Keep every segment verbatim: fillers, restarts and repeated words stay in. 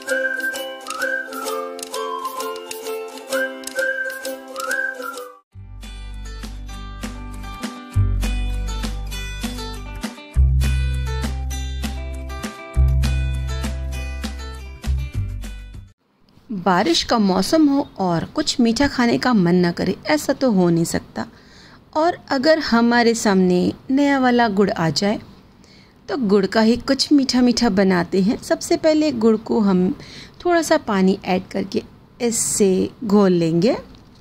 बारिश का मौसम हो और कुछ मीठा खाने का मन ना करे, ऐसा तो हो नहीं सकता। और अगर हमारे सामने नया वाला गुड़ आ जाए तो गुड़ का ही कुछ मीठा मीठा बनाते हैं। सबसे पहले गुड़ को हम थोड़ा सा पानी ऐड करके इससे घोल लेंगे।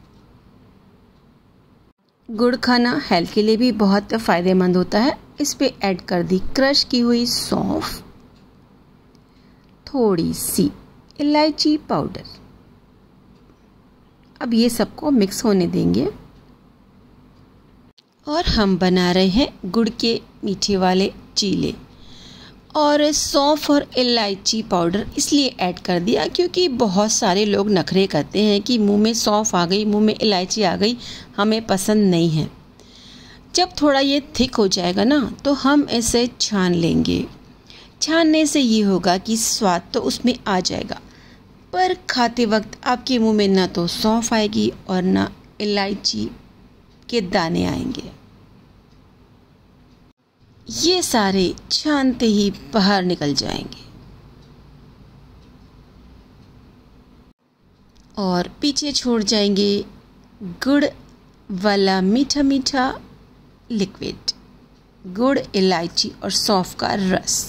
गुड़ खाना हेल्थ के लिए भी बहुत फ़ायदेमंद होता है। इस पे ऐड कर दी क्रश की हुई सौंफ, थोड़ी सी इलायची पाउडर। अब ये सबको मिक्स होने देंगे और हम बना रहे हैं गुड़ के मीठे वाले चीले। और सौंफ और इलायची पाउडर इसलिए ऐड कर दिया क्योंकि बहुत सारे लोग नखरे करते हैं कि मुंह में सौंफ आ गई, मुंह में इलायची आ गई, हमें पसंद नहीं है। जब थोड़ा ये थिक हो जाएगा ना तो हम इसे छान लेंगे। छानने से ये होगा कि स्वाद तो उसमें आ जाएगा, पर खाते वक्त आपके मुंह में ना तो सौंफ आएगी और ना इलायची के दाने आएंगे। ये सारे छानते ही बाहर निकल जाएंगे और पीछे छोड़ जाएंगे गुड़ वाला मीठा मीठा लिक्विड, गुड़, इलायची और सौंफ का रस।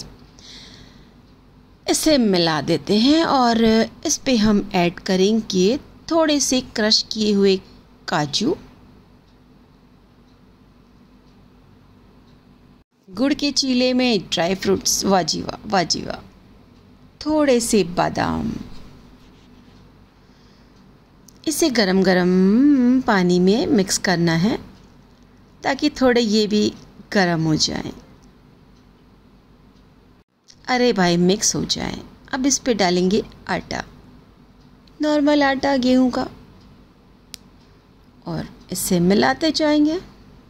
इसे मिला देते हैं और इस पे हम ऐड करेंगे थोड़े से क्रश किए हुए काजू, गुड़ के चीले में ड्राई फ्रूट्स, वाजीवा वाजीवा, थोड़े से बादाम। इसे गरम गरम पानी में मिक्स करना है ताकि थोड़े ये भी गरम हो जाएं। अरे भाई मिक्स हो जाए। अब इस पे डालेंगे आटा, नॉर्मल आटा गेहूं का, और इसे मिलाते जाएंगे।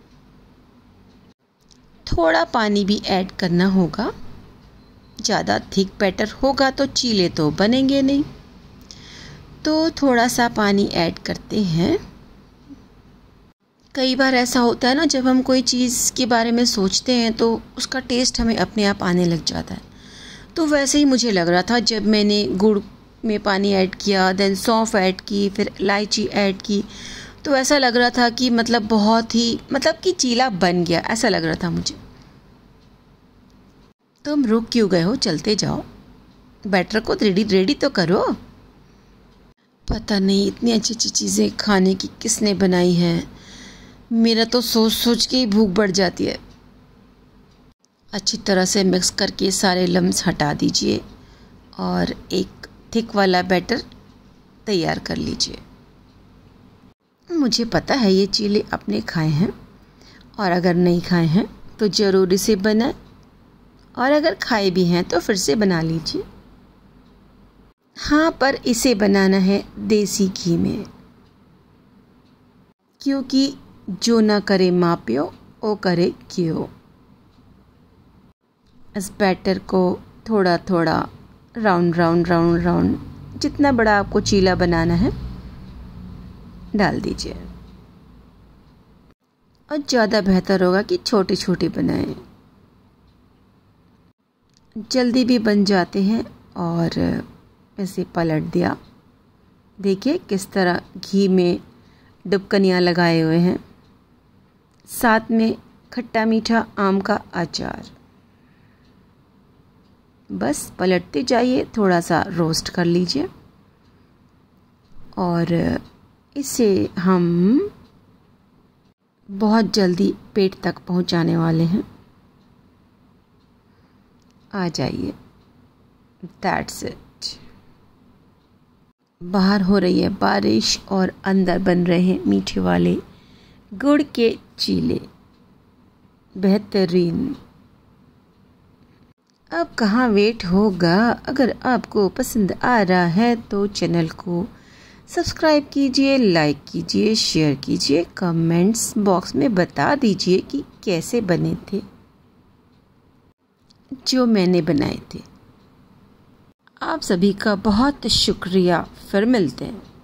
थोड़ा पानी भी ऐड करना होगा, ज़्यादा थिक बैटर होगा तो चीले तो बनेंगे नहीं, तो थोड़ा सा पानी ऐड करते हैं। कई बार ऐसा होता है ना, जब हम कोई चीज़ के बारे में सोचते हैं तो उसका टेस्ट हमें अपने आप आने लग जाता है। तो वैसे ही मुझे लग रहा था जब मैंने गुड़ में पानी ऐड किया, देन सौंफ ऐड की, फिर इलायची ऐड की, तो ऐसा लग रहा था कि मतलब बहुत ही मतलब कि चीला बन गया, ऐसा लग रहा था मुझे। तुम रुक क्यों गए हो, चलते जाओ, बैटर को रेडी रेडी तो करो। पता नहीं इतनी अच्छी अच्छी चीज़ें खाने की किसने बनाई है, मेरा तो सोच सोच के ही भूख बढ़ जाती है। अच्छी तरह से मिक्स करके सारे लम्स हटा दीजिए और एक थिक वाला बैटर तैयार कर लीजिए। मुझे पता है ये चीले आपने खाए हैं, और अगर नहीं खाए हैं तो ज़रूर इसे बनाएं, और अगर खाए भी हैं तो फिर से बना लीजिए। हाँ, पर इसे बनाना है देसी घी में, क्योंकि जो ना करे माँ प्यो ओ करे क्यों। इस बैटर को थोड़ा थोड़ा राउंड राउंड राउंड राउंड जितना बड़ा आपको चीला बनाना है डाल दीजिए, और ज़्यादा बेहतर होगा कि छोटे छोटे बनाएं, जल्दी भी बन जाते हैं। और इसे पलट दिया, देखिए किस तरह घी में डुबकनियाँ लगाए हुए हैं, साथ में खट्टा मीठा आम का अचार। बस पलटते जाइए, थोड़ा सा रोस्ट कर लीजिए, और इसे हम बहुत जल्दी पेट तक पहुंचाने वाले हैं। आ जाइए, दैट्स इट। बाहर हो रही है बारिश और अंदर बन रहे हैं मीठे वाले गुड़ के चीले, बेहतरीन। अब कहाँ वेट होगा, अगर आपको पसंद आ रहा है तो चैनल को सब्सक्राइब कीजिए, लाइक कीजिए, शेयर कीजिए, कमेंट्स बॉक्स में बता दीजिए कि कैसे बने थे जो मैंने बनाए थे। आप सभी का बहुत शुक्रिया। फिर मिलते हैं।